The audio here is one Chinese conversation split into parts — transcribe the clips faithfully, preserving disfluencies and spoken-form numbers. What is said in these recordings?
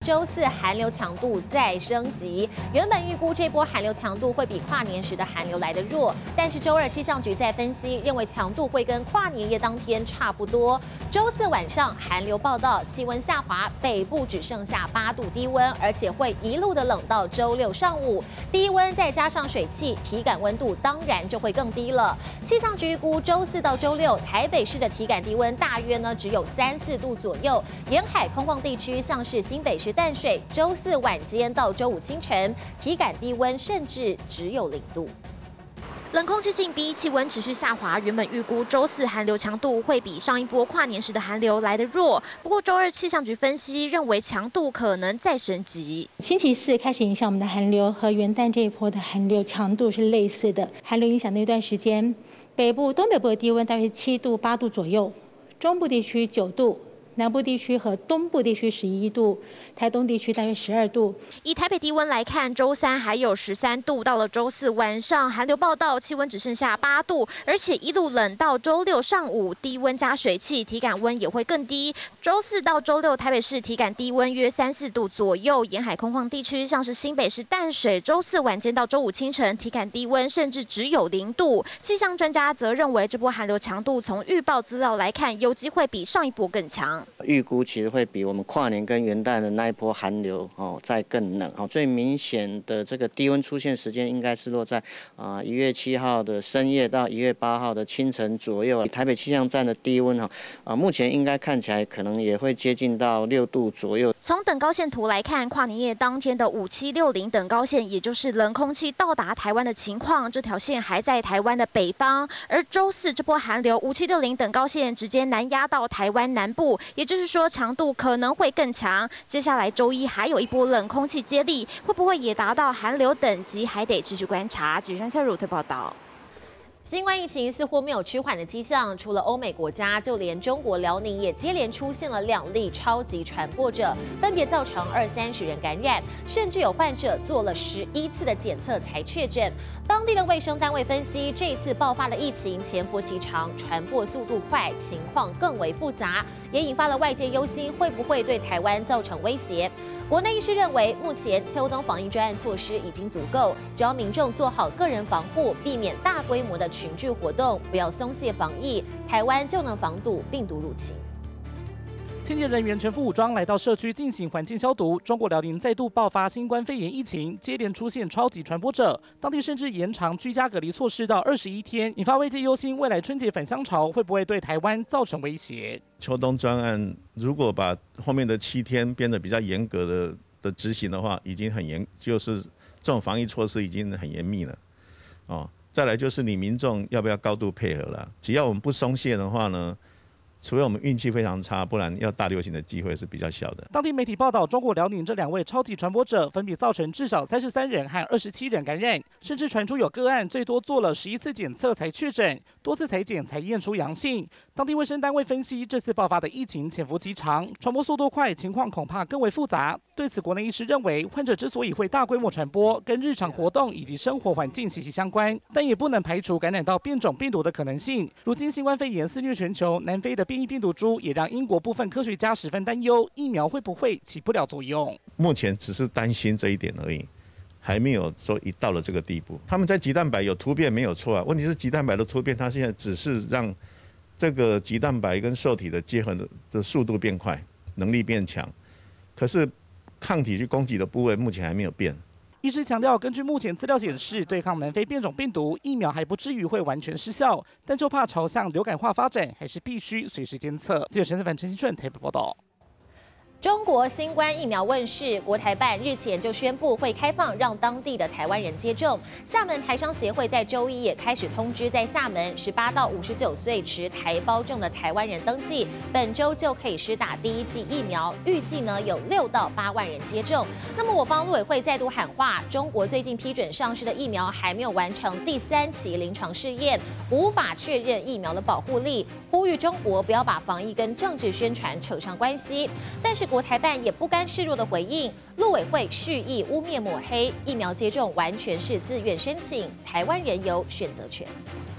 周四寒流强度再升级。原本预估这波寒流强度会比跨年时的寒流来得弱，但是周二气象局在分析，认为强度会跟跨年夜当天差不多。周四晚上寒流报道，气温下滑，北部只剩下八度低温，而且会一路的冷到周六上午。低温再加上水汽，体感温度当然就会更低了。气象局预估周四到周六，台北市的体感低温大约呢只有三四度左右，沿海空旷地区像是新北市淡水，周四晚间到周五清晨，体感低温甚至只有零度。冷空气进逼，气温持续下滑。原本预估周四寒流强度会比上一波跨年时的寒流来得弱，不过周二气象局分析认为强度可能再升级。 星期四开始影响我们的寒流，和元旦这一波的寒流强度是类似的。寒流影响那段时间，北部、东北部的低温大约七度、八度左右，中部地区九度。南部地区和东部地区十一度，台东地区大约十二度。 以台北低温来看，周三还有十三度，到了周四晚上寒流报道，气温只剩下八度，而且一路冷到周六上午，低温加水汽，体感温也会更低。周四到周六，台北市体感低温约三四度左右，沿海空旷地区像是新北市淡水，周四晚间到周五清晨，体感低温甚至只有零度。气象专家则认为，这波寒流强度从预报资料来看，有机会比上一波更强。 预估其实会比我们跨年跟元旦的那一波寒流哦再更冷哦，最明显的这个低温出现时间应该是落在啊一月七号的深夜到一月八号的清晨左右。台北气象站的低温哈啊目前应该看起来可能也会接近到六度左右。 从等高线图来看，跨年夜当天的五七六零等高线，也就是冷空气到达台湾的情况，这条线还在台湾的北方，而周四这波寒流五七六零等高线直接南压到台湾南部。也就是说，强度可能会更强。接下来周一还有一波冷空气接力，会不会也达到寒流等级，还得继续观察。记者蔡如特报道。新冠疫情似乎没有趋缓的迹象，除了欧美国家，就连中国辽宁也接连出现了两例超级传播者，分别造成二三十人感染，甚至有患者做了十一次的检测才确诊。当地的卫生单位分析，这一次爆发的疫情潜伏期长，传播速度快，情况更为复杂，也引发了外界忧心会不会对台湾造成威胁。国内医师认为，目前秋冬防疫专案措施已经足够，只要民众做好个人防护，避免大规模的群聚活动，不要松懈防疫，台湾就能防堵病毒入侵。 清洁人员全副武装来到社区进行环境消毒。中国辽宁再度爆发新冠肺炎疫情，接连出现超级传播者，当地甚至延长居家隔离措施到二十一天，引发外界忧心，未来春节返乡潮会不会对台湾造成威胁？ 秋冬专案如果把后面的七天变得比较严格的的执行的话，已经很严，就是这种防疫措施已经很严密了，哦。再来就是你民众要不要高度配合了？只要我们不松懈的话呢，除非我们运气非常差，不然要大流行的机会是比较小的。 当地媒体报道，中国辽宁这两位超级传播者分别造成至少三十三人和二十七人感染，甚至传出有个案最多做了十一次检测才确诊，多次采检才验出阳性。当地卫生单位分析，这次爆发的疫情潜伏期长，传播速度快，情况恐怕更为复杂。对此，国内医师认为，患者之所以会大规模传播，跟日常活动以及生活环境息息相关，但也不能排除感染到变种病毒的可能性。如今新冠肺炎肆虐全球，南非的变异病毒株也让英国部分科学家十分担忧，疫苗会不会起不了作用？ 目前只是担心这一点而已，还没有说一到了这个地步。他们在棘蛋白有突变没有错啊，问题是棘蛋白的突变，它现在只是让这个棘蛋白跟受体的结合的速度变快，能力变强，可是抗体去攻击的部位目前还没有变。 医师强调，根据目前资料显示，对抗南非变种病毒疫苗还不至于会完全失效，但就怕朝向流感化发展，还是必须随时监测。记者陈思凡、陈新顺台北报道。 中国新冠疫苗问世，国台办日前就宣布会开放让当地的台湾人接种。厦门台商协会在周一也开始通知，在厦门十八到五十九岁持台胞证的台湾人登记，本周就可以施打第一剂疫苗，预计呢有六到八万人接种。那么我方陆委会再度喊话，中国最近批准上市的疫苗还没有完成第三期临床试验，无法确认疫苗的保护力，呼吁中国不要把防疫跟政治宣传扯上关系。但是国台办也不甘示弱的回应，陆委会蓄意污蔑抹黑，疫苗接种完全是自愿申请，台湾人有选择权。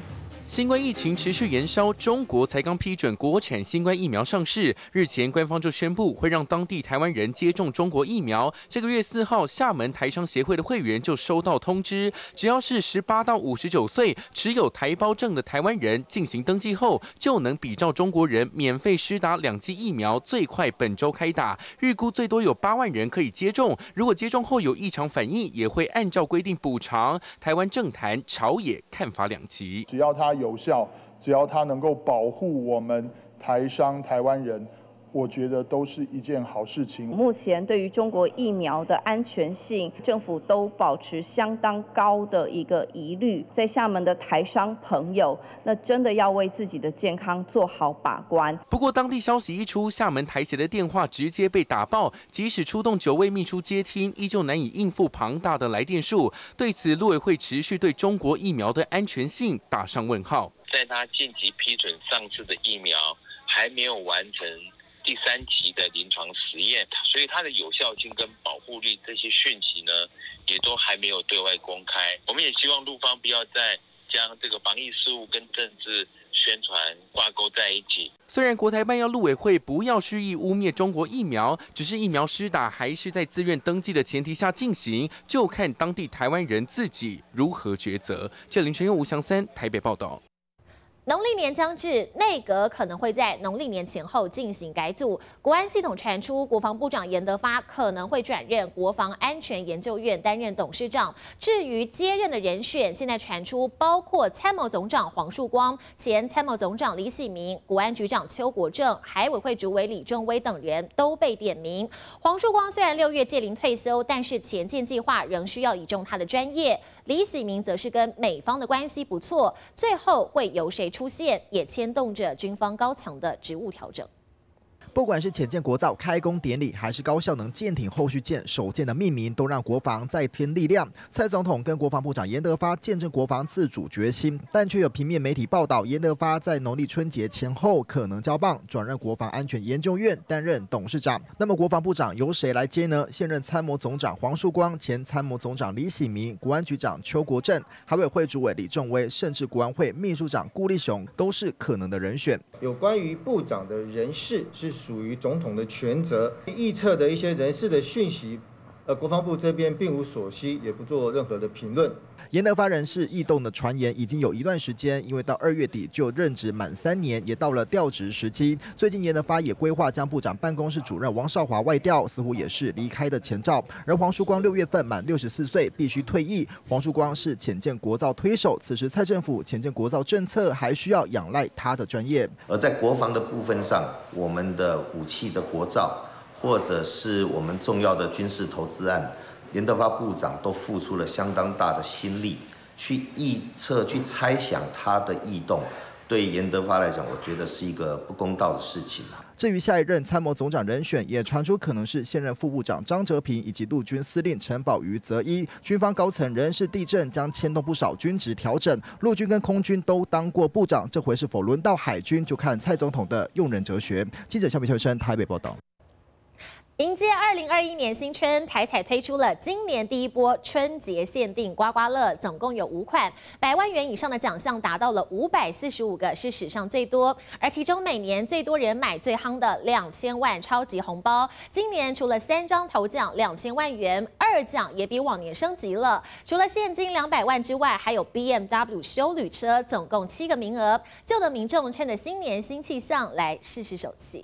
新冠疫情持续延烧，中国才刚批准国产新冠疫苗上市。日前，官方就宣布会让当地台湾人接种中国疫苗。这个月四号，厦门台商协会的会员就收到通知，只要是十八到五十九岁、持有台胞证的台湾人进行登记后，就能比照中国人免费施打两剂疫苗，最快本周开打。预估最多有八万人可以接种。如果接种后有异常反应，也会按照规定补偿。台湾政坛朝野看法两极， 只要它有效，只要它能够保护我们台商台湾人，我觉得都是一件好事情。 目前对于中国疫苗的安全性，政府都保持相当高的一个疑虑。在厦门的台商朋友，那真的要为自己的健康做好把关。 不过，当地消息一出，厦门台协的电话直接被打爆，即使出动九位秘书接听，依旧难以应付庞大的来电数。对此，陆委会持续对中国疫苗的安全性打上问号。 在他紧急批准上市的疫苗还没有完成第三期的临床实验，所以它的有效性跟保护力这些讯息呢，也都还没有对外公开。我们也希望陆方不要再将这个防疫事务跟政治宣传挂钩在一起。 虽然国台办要陆委会不要蓄意污蔑中国疫苗，只是疫苗施打还是在自愿登记的前提下进行，就看当地台湾人自己如何抉择。这林晨佑、吴祥三台北报道。 农历年将至，内阁可能会在农历年前后进行改组。国安系统传出，国防部长严德发可能会转任国防安全研究院担任董事长。至于接任的人选，现在传出包括参谋总长黄树光、前参谋总长李喜明、国安局长邱国正、海委会主委李正威等人都被点名。黄树光虽然六月届龄退休，但是前进计划仍需要倚重他的专业。李喜明则是跟美方的关系不错，最后会由谁出现，也牵动着军方高层的职务调整。 不管是潜舰国造开工典礼，还是高效能舰艇后续舰首舰的命名，都让国防再添力量。蔡总统跟国防部长严德发见证国防自主决心，但却有平面媒体报道，严德发在农历春节前后可能交棒，转任国防安全研究院担任董事长。那么国防部长由谁来接呢？现任参谋总长黄树光、前参谋总长李喜明、国安局长邱国正、海委会主委李正威，甚至国安会秘书长顾立雄，都是可能的人选。 有关于部长的人事是属于总统的权责，预测的一些人事的讯息，呃，国防部这边并无所悉，也不做任何的评论。 严德发人事异动的传言已经有一段时间，因为到二月底就任职满三年，也到了调职时期。最近严德发也规划将部长办公室主任王少华外调，似乎也是离开的前兆。而黄树光六月份满六十四岁，必须退役。黄树光是潜舰国造推手，此时蔡政府潜舰国造政策还需要仰赖他的专业。 而在国防的部分上，我们的武器的国造，或者是我们重要的军事投资案，严德发部长都付出了相当大的心力，去预测、去猜想他的异动。对严德发来讲，我觉得是一个不公道的事情。 至于下一任参谋总长人选，也传出可能是现任副部长张哲平以及陆军司令陈宝瑜择一。军方高层人事地震将牵动不少军职调整，陆军跟空军都当过部长，这回是否轮到海军，就看蔡总统的用人哲学。记者肖明秋生台北报道。 迎接二零二一年新春，台彩推出了今年第一波春节限定刮刮乐，总共有五款，百万元以上的奖项达到了五百四十五个，是史上最多。而其中每年最多人买最夯的两千万超级红包，今年除了三张头奖两千万元，二奖也比往年升级了。除了现金两百万之外，还有 B M W 休旅车，总共七个名额，就等民众趁着新年新气象来试试手气。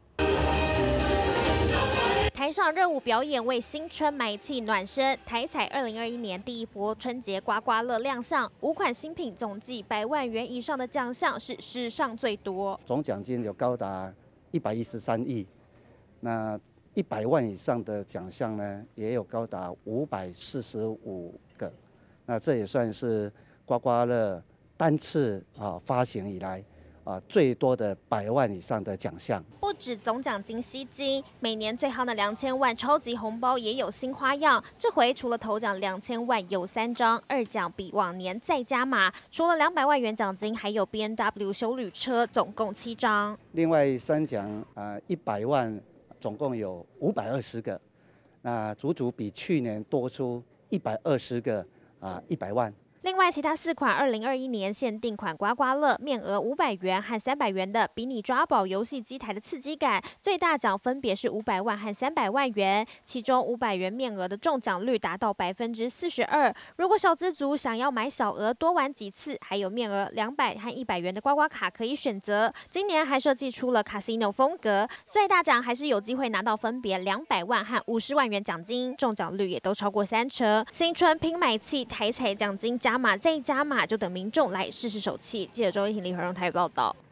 台上热舞表演为新春埋气暖身，台彩二零二一年第一波春节刮刮乐亮相，五款新品总计百万元以上的奖项是史上最多， 总奖金有高达一百一十三亿，那一百万以上的奖项呢，也有高达五百四十五个，那这也算是刮刮乐单次啊发行以来。啊，最多的百万以上的奖项， 不止总奖金吸金，每年最夯的两千万超级红包也有新花样。这回除了头奖两千万有三张，二奖比往年再加码，除了两百万元奖金，还有 B M W 休旅车，总共七张。 另外三奖啊，一百万总共有五百二十个，那足足比去年多出一百二十个啊，一百万。 另外，其他四款二零二一年限定款刮刮乐，面额五百元和三百元的比你抓宝游戏机台的刺激感，最大奖分别是五百万和三百万元，其中五百元面额的中奖率达到百分之四十二。如果小资族想要买小额多玩几次，还有面额两百和一百元的刮刮卡可以选择。今年还设计出了 Casino 风格，最大奖还是有机会拿到分别两百万和五十万元奖金，中奖率也都超过三成。新春拼买气，台彩奖金加码再加码，就等民众来试试手气。记者周一婷、李和荣台语报道。